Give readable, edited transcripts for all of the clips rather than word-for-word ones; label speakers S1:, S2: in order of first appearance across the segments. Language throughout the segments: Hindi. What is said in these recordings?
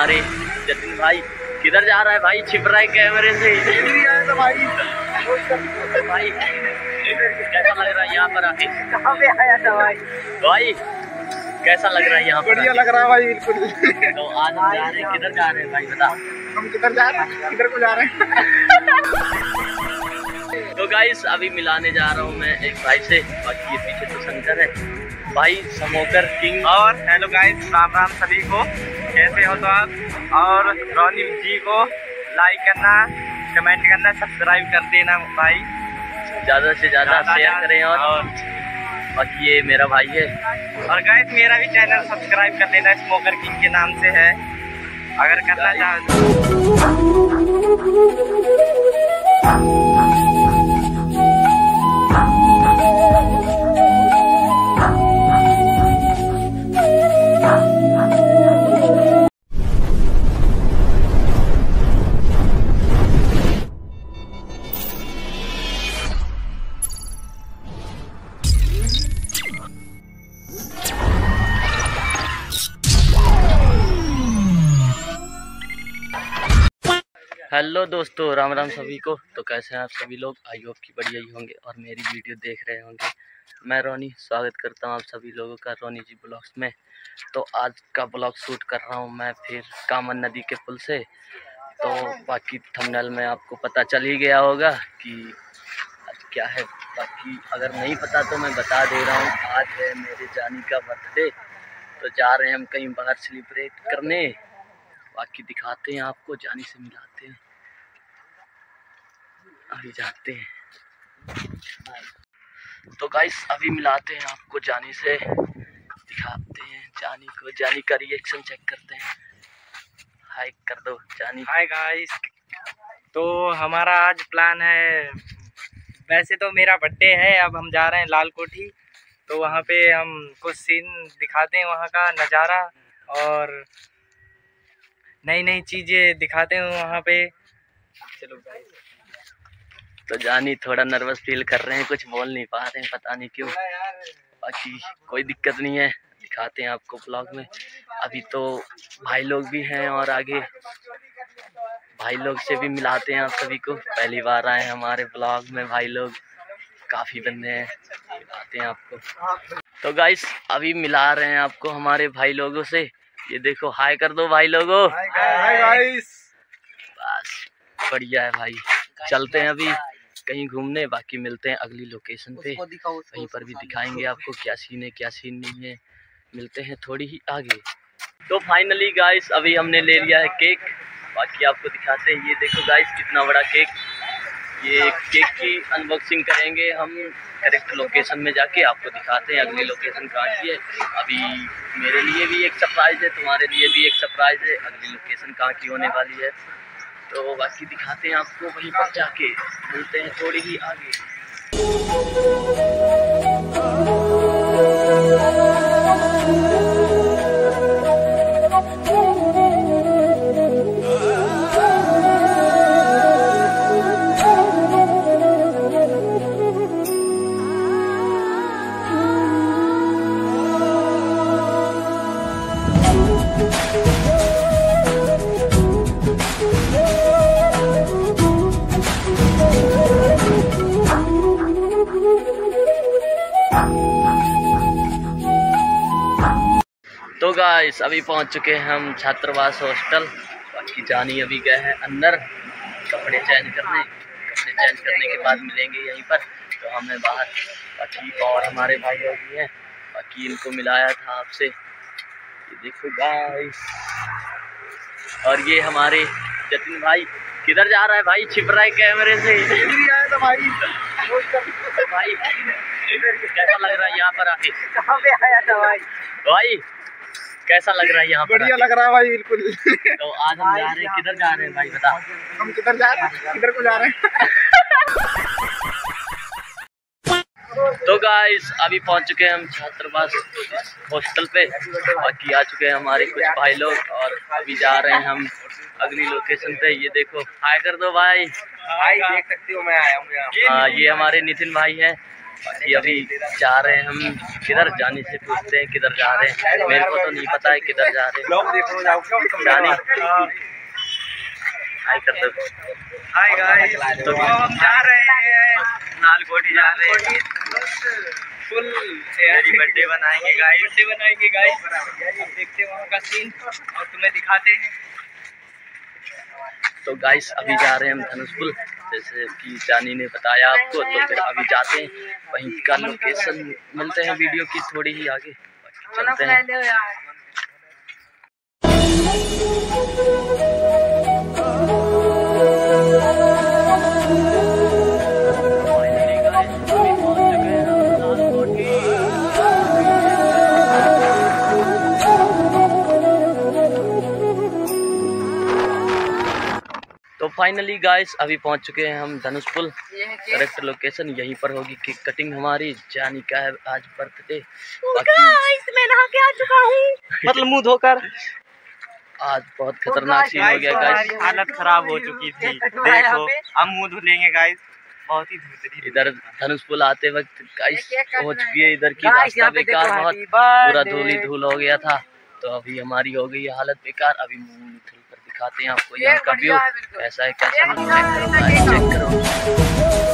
S1: हमारे जतिन भाई। किधर जा रहा है भाई? छिप रहा है कैमरे से।
S2: तो भाई
S1: भाई कैसा लग रहा है यहाँ पर आके?
S2: कहाँ पे आया था भाई?
S1: भाई कैसा लग रहा है यहाँ पर?
S2: बढ़िया लग रहा है भाई, बिल्कुल।
S1: तो आज हम जा रहे हैं, किधर जा रहे हैं भाई बता?
S2: हम किधर जा रहे हैं? किधर को जा रहे हैं?
S1: तो गाइस अभी मिलाने जा रहा हूँ मैं एक भाई से, बाकी ये पीछे तो शंकर है भाई, स्मोकर किंग।
S2: और हेलो गाइस, राम राम सभी को, कैसे हो तो आप? और रोनी जी को लाइक करना, कमेंट करना, सब्सक्राइब कर देना भाई,
S1: ज़्यादा से ज़्यादा शेयर करें। और बाकी ये मेरा भाई है।
S2: और गाइस मेरा भी चैनल सब्सक्राइब कर लेना, स्मोकर किंग के नाम से है, अगर करना चाहो तो।
S1: हेलो दोस्तों, राम राम सभी को। तो कैसे हैं आप सभी लोग? आई होप कि बढ़िया ही होंगे और मेरी वीडियो देख रहे होंगे। मैं रोनी स्वागत करता हूं आप सभी लोगों का रोनी जी ब्लॉग्स में। तो आज का ब्लॉग शूट कर रहा हूं मैं फिर कामन नदी के पुल से। तो बाकी थंबनेल में आपको पता चल ही गया होगा कि आज क्या है। बाकी अगर नहीं पता तो मैं बता दे रहा हूँ, आज है मेरे जानी का बर्थडे। तो जा रहे हैं हम कहीं बाहर सेलिब्रेट करने। बाकी दिखाते हैं आपको, जानी से मिलाते हैं, अभी जाते हैं। तो गाइस अभी मिलाते हैं आपको जानी से, दिखाते हैं जानी को, जानी का रिएक्शन चेक करते हैं। हाय कर दो जानी।
S2: हाय गाइस, तो हमारा आज प्लान है, वैसे तो मेरा बर्थडे है, अब हम जा रहे हैं लाल कोठी। तो वहाँ पे हम कुछ सीन दिखाते हैं, वहाँ का नज़ारा और नई नई चीज़ें दिखाते हैं वहाँ पे। चलो गाइस।
S1: तो जानी थोड़ा नर्वस फील कर रहे हैं, कुछ बोल नहीं पा रहे हैं, पता नहीं क्यों। बाकी कोई दिक्कत नहीं है, दिखाते हैं आपको ब्लॉग में। अभी तो भाई लोग भी हैं और आगे भाई लोग से भी मिलाते हैं आप सभी को। पहली बार आए हमारे ब्लॉग में भाई लोग, काफ़ी बंदे हैं, मिलाते हैं आपको। तो गाइस अभी मिला रहे हैं आपको हमारे भाई लोगों से। ये देखो, हाय कर दो भाई लोगों।
S2: Hi guys.
S1: बस बढ़िया है भाई। चलते हैं अभी कहीं घूमने, बाकी मिलते हैं अगली लोकेशन पे, कहीं पर भी दिखाएंगे आपको क्या सीन है क्या सीन नहीं है। मिलते हैं थोड़ी ही आगे। तो फाइनली गाइस अभी हमने ले लिया है केक, बाकी आपको दिखाते हैं। ये देखो गाइस कितना बड़ा केक। ये केक की अनबॉक्सिंग करेंगे हम करेक्ट लोकेशन में जाके, आपको दिखाते हैं अगली लोकेशन कहाँ की है। अभी मेरे लिए भी एक सरप्राइज़ है, तुम्हारे लिए भी एक सरप्राइज़ है, अगली लोकेशन कहाँ की होने वाली है। तो बाकी दिखाते हैं आपको वहीं पर जाके, मिलते हैं थोड़ी ही आगे। तो गाइस अभी पहुंच चुके हैं हम छात्रावास हॉस्टल। बाकी जानी अभी गए हैं अंदर कपड़े चेंज करने। कपड़े चेंज करने के बाद मिलेंगे यहीं पर, तो हमें बाहर। बाकी और हमारे भाई लोग भी हैं, बाकी इनको मिलाया था आपसे। ये देखो गाइस, और ये हमारे जतिन भाई। किधर जा रहा है भाई? छिप रहा है कैमरे से।
S2: तो भाई
S1: भाई कैसा लग रहा है यहाँ पर आके?
S2: कहाँ पे आया था भाई?
S1: भाई कैसा लग रहा है यहाँ पर?
S2: बढ़िया लग रहा है भाई, बिल्कुल।
S1: तो आज हम जा रहे हैं, किधर जा रहे हैं भाई बता?
S2: हम किधर जा रहे हैं? किधर को जा रहे हैं?
S1: तो गाइस अभी पहुंच चुके हैं हम छात्रावास हॉस्टल पे। बाकी आ चुके हैं हमारे कुछ भाई लोग और अभी जा रहे हैं हम अगली लोकेशन पे। ये देखो, हाय कर दो भाई।
S2: भाई देख सकते हो मैं आया हूँ यहाँ।
S1: ये हमारे नितिन भाई हैं, बाकी अभी जा रहे हैं हम किधर, जाने से पूछते हैं किधर जा रहे हैं। मेरे को तो नहीं पता है किधर जा रहे हैं। जानी हाय कर दो।
S2: हाय गाइस, तो हम जा रहे हैं लालकोठी, जा रहे हैं फुल मेरी बर्थडे बनाएंगे गाइस, देखते हैं वहाँ का सीन और तुम्हें दिखाते हैं।
S1: तो गाइस अभी जा रहे हैं हम धनुषपुर, जैसे कि जानी ने बताया आपको। तो फिर अभी जाते हैं, वहीं का लोकेशन मिलते हैं वीडियो की थोड़ी ही आगे, चलते हैं। तो फाइनली गाइस अभी पहुंच चुके हैं हम धनुषपुर। करेक्ट लोकेशन यहीं पर होगी केक कटिंग हमारी। जानी का है आज बर्थडे।
S3: मैं नहा के आ चुका हूँ,
S2: मतलब मुंह धोकर।
S1: आज बहुत खतरनाक सीन हो गया गाइस,
S2: हालत खराब हो चुकी थी। देखो अब मुंह धुलेंगे गाइस, बहुत ही धुल।
S1: इधर धनुषपुर आते वक्त गाइस हो चुकी है इधर की रास्ता बेकार, बहुत पूरा धूल ही धूल हो गया था। तो अभी हमारी हो गई है हालत बेकार। अभी मुंह धुल कर दिखाते हैं आपको यहाँ का व्यू कैसा है, कैसा नहीं। चेक करो।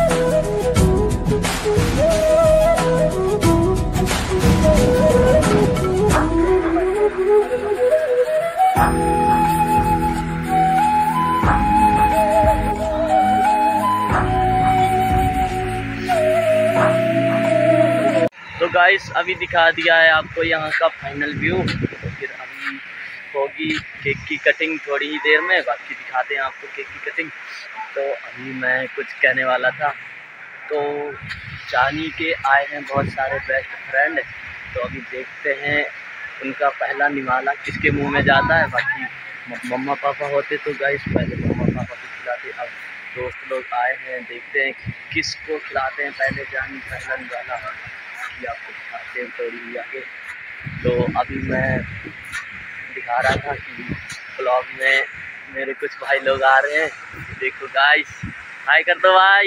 S1: तो गाइस अभी दिखा दिया है आपको यहाँ का फाइनल व्यू। तो फिर अभी होगी केक की कटिंग थोड़ी ही देर में, बाकी दिखाते हैं आपको केक की कटिंग। तो अभी मैं कुछ कहने वाला था। तो जानी के आए हैं बहुत सारे बेस्ट फ्रेंड, तो अभी देखते हैं उनका पहला निवाला किसके मुंह में जाता है। बाकी मम्मा पापा होते तो गाइस पहले मम्मा पापा को खिलाते, अब दोस्त लोग आए हैं, देखते हैं किसको खिलाते हैं पहले। जानी पहला निवाला कि आपको दिखाते हैं थोड़ी ही आगे। तो अभी मैं दिखा रहा था कि ब्लॉग में मेरे कुछ भाई लोग आ रहे हैं। देखो गाइस, हाय कर दो भाई।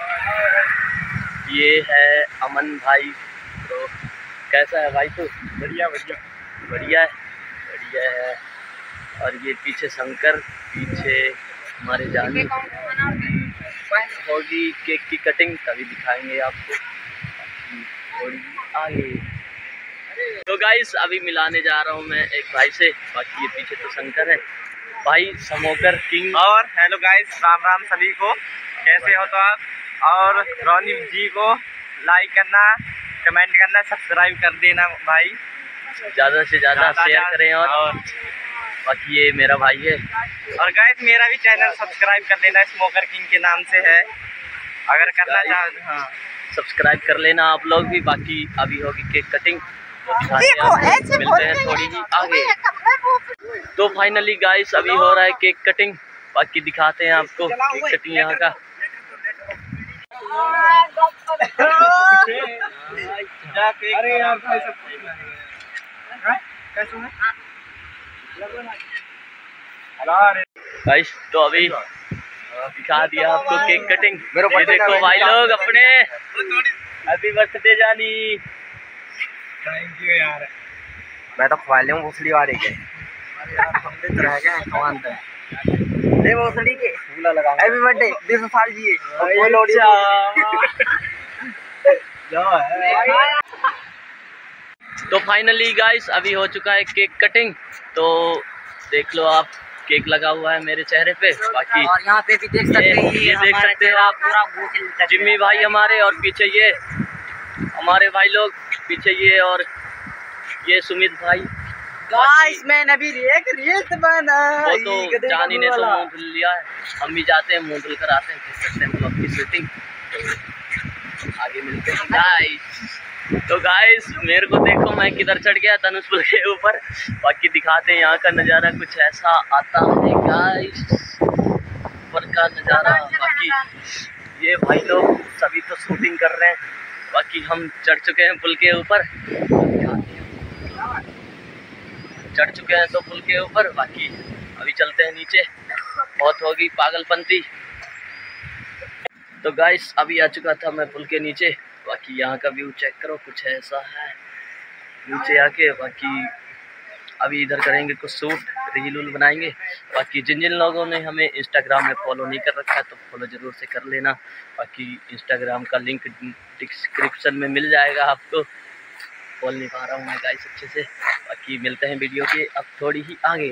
S1: ये है अमन भाई। तो कैसा है भाई तू?
S2: बढ़िया बढ़िया
S1: बढ़िया है, बढ़िया है। और ये पीछे शंकर, पीछे हमारे जानी होगी केक की कटिंग, तभी दिखाएंगे आपको थोड़ी आगे। तो गाइस अभी मिलाने जा रहा हूँ मैं एक भाई से। बाकी ये पीछे तो शंकर है भाई, समोकर किंग।
S2: और हेलो गाइस, राम राम सभी को, कैसे हो तो आप? और रोनी जी को लाइक करना, कमेंट करना, सब्सक्राइब कर देना भाई,
S1: ज़्यादा से ज़्यादा शेयर करें। और बाकी ये मेरा भाई है।
S2: और गाइस मेरा भी चैनल सब्सक्राइब कर देना, स्मोकर किंग के नाम से है, अगर करना चाहो। हाँ
S1: सब्सक्राइब कर लेना आप लोग भी। बाकी अभी होगी केक कटिंग, तो मिलते हैं थोड़ी ही आगे। तो फाइनली गाइस अभी हो रहा है केक कटिंग, बाकी दिखाते हैं आपको केक कटिंग यहाँ का।
S2: अरे यार भाई सब
S1: गाइस तो अभी दिखा दिया आपको केक कटिंग। ये देखो भाई लोग अपने हैप्पी बर्थडे जानी।
S2: थैंक यू यार।
S3: मैं तो खवा ले भोसड़ी वाले के भोसड़ी के फूला लगा। हैप्पी बर्थडे 20 साल जी।
S1: तो फाइनली गाइस अभी हो चुका है केक कटिंग। तो देख लो आप, केक लगा हुआ है मेरे चेहरे पे। बाकी
S3: और यहाँ पे भी देख सकते हैं,
S1: ये देख सकते हैं आप पूरा जिम्मी भाई हमारे, और पीछे ये हमारे भाई लोग, पीछे ये और ये सुमित भाई।
S3: गाइस मैंने अभी एक रील्स बनाई,
S1: वो तो जानी ने तो मुंह धुल लिया है, हम भी जाते हैं मुंह धुल कर आते हैं, फिर करते हैं ब्लॉग की शूटिंग। तो आगे मिलते हैं गाइस। तो गाइस मेरे को देखो मैं किधर चढ़ गया, धनुषपुर के ऊपर। बाकी दिखाते हैं यहाँ का नज़ारा, कुछ ऐसा आता है गाइस, ऊपर का नज़ारा। बाकी ये भाई लोग सभी तो शूटिंग कर रहे हैं। बाकी हम चढ़ चुके हैं पुल के ऊपर, चढ़ चुके हैं तो पुल के ऊपर। बाकी अभी चलते हैं नीचे, बहुत होगी पागलपंती। तो गाइस अभी आ चुका था मैं पुल के नीचे, बाकी यहाँ का व्यू चेक करो, कुछ ऐसा है नीचे आके। बाकी अभी इधर करेंगे कुछ शूट, रील उल बनाएंगे। बाकी जिन जिन लोगों ने हमें इंस्टाग्राम में फॉलो नहीं कर रखा है तो फॉलो ज़रूर से कर लेना। बाकी इंस्टाग्राम का लिंक डिस्क्रिप्शन में मिल जाएगा आपको। बोल नहीं पा रहा हूँ मैं गाइस अच्छे से। बाकी मिलते हैं वीडियो के अब थोड़ी ही आगे।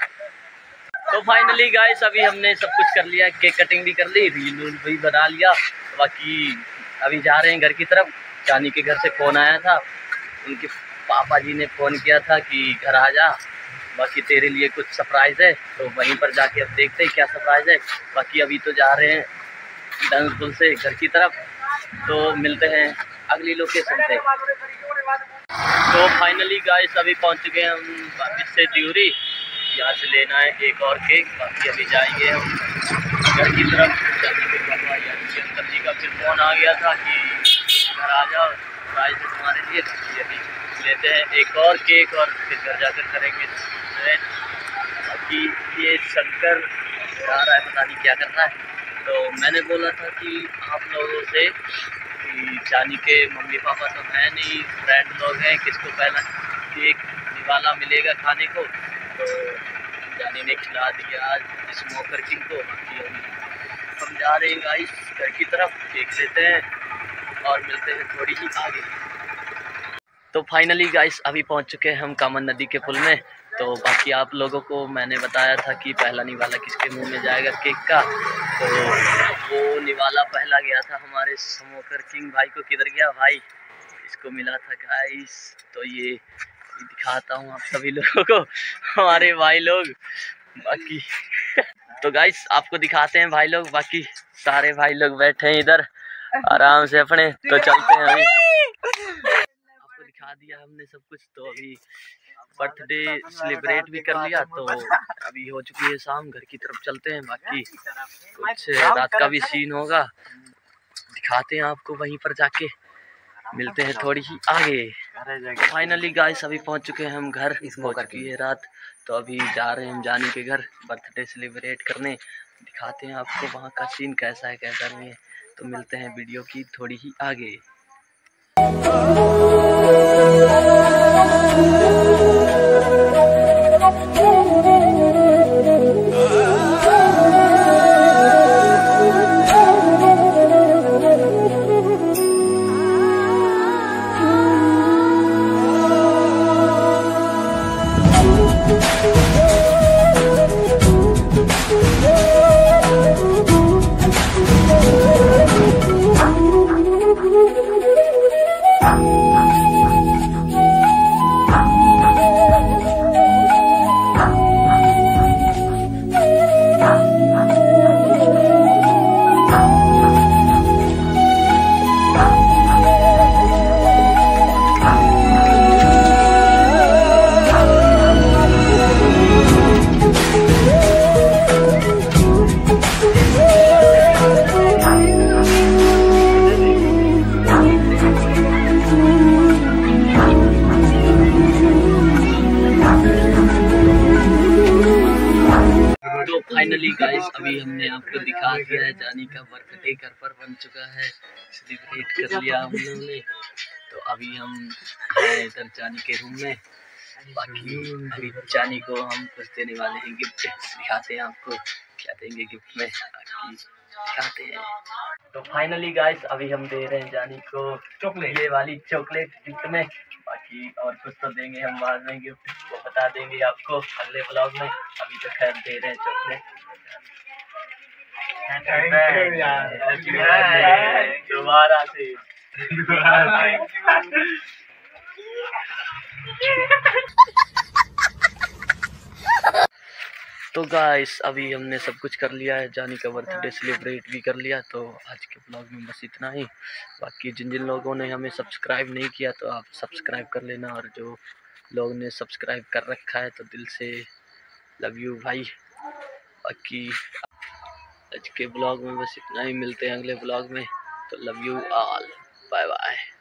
S1: तो फाइनली गाइस अभी हमने सब कुछ कर लिया, केक कटिंग भी कर ली, रील उल भी बना लिया। बाकी अभी जा रहे हैं घर की तरफ। जानी के घर से फ़ोन आया था, उनके पापा जी ने फ़ोन किया था कि घर आ जा, बाकी तेरे लिए कुछ सरप्राइज़ है। तो वहीं पर जाके अब देखते हैं क्या सरप्राइज़ है। बाकी अभी तो जा रहे हैं डांस पुल से घर की तरफ, तो मिलते हैं अगली लोकेशन पे। तो फाइनली गाइस अभी पहुंच चुके हैं हम वापस से त्यूरी। यहाँ से लेना है एक और केक। बाकी अभी जाएंगे हम घर की तरफ। जाने के पापा यानी अंकल जी का फिर फ़ोन आ गया था कि घर आ जाओ, सरप्राइज़ है तुम्हारे लिए। अभी लेते हैं एक और केक और फिर घर जाकर करेंगे। बाकी ये शंकर आ रहा है, पता नहीं क्या कर रहा है। तो मैंने बोला था कि आप लोगों से कि जानी के मम्मी पापा तो हैं नहीं, फ्रेंड लोग हैं, किसको पहला केक निवाला मिलेगा खाने को। तो जानी ने खिला दिया आज स्मोकर किंग को। बाकी हम जा रहे हैं गाइस घर की तरफ, केक लेते हैं और मिलते हैं थोड़ी ही आगे। तो फाइनली गाइस अभी पहुंच चुके हैं हम कामन नदी के पुल में। तो बाकी आप लोगों को मैंने बताया था कि पहला निवाला किसके मुंह में जाएगा केक का। तो वो निवाला पहला गया था हमारे स्मोकर किंग भाई को। किधर गया भाई? इसको मिला था गाइस। तो ये दिखाता हूँ आप सभी लोगों को, हमारे भाई लोग। बाकी तो गाइस आपको दिखाते हैं भाई लोग। बाकी सारे भाई लोग बैठे हैं इधर आराम से अपने। तो चलते हैं, अभी आपको दिखा दिया हमने सब कुछ। तो अभी बर्थडे सेलिब्रेट भी कर लिया, तो अभी हो चुकी है शाम, घर की तरफ चलते हैं। बाकी कुछ रात का भी सीन होगा, दिखाते हैं आपको वहीं पर जाके। मिलते हैं थोड़ी ही आगे। फाइनली गाइस अभी पहुंच चुके हैं हम घर, हो चुकी है रात। तो अभी जा रहे हैं हम जानी के घर बर्थडे सेलिब्रेट करने। दिखाते हैं आपको वहाँ का सीन कैसा है कैसा नहीं है। तो मिलते हैं वीडियो की थोड़ी ही आगे। तो फाइनली गाइस अभी हमने आपको दिखा दिया है जानी का बर्थडे घर पर बन चुका है, सेलिब्रेट कर लिया हम लोगों ने। तो अभी हम हैं इधर जानी के रूम में। बाकी अभी जानी को हम कुछ देने वाले हैं गिफ्ट, दिखाते हैं आपको क्या देंगे गिफ्ट में। बाकी दिखाते हैं। तो फाइनली गाइस अभी हम दे रहे हैं जानी को चॉकलेट, ये वाली चॉकलेट गिफ्ट में। बाकी और कुछ तो देंगे हम बाद में गिफ्ट, वो बता देंगे आपको अगले ब्लॉग में। अभी तो खैर दे रहे हैं चॉकलेट। दोबारा से तो गाइस अभी हमने सब कुछ कर लिया है, जानी का बर्थडे सेलिब्रेट भी कर लिया। तो आज के ब्लॉग में बस इतना ही। बाकी जिन जिन लोगों ने हमें सब्सक्राइब नहीं किया तो आप सब्सक्राइब कर लेना, और जो लोग ने सब्सक्राइब कर रखा है तो दिल से लव यू भाई। बाकी आज के ब्लॉग में बस इतना ही, मिलते हैं अगले ब्लॉग में। तो love you all, bye bye.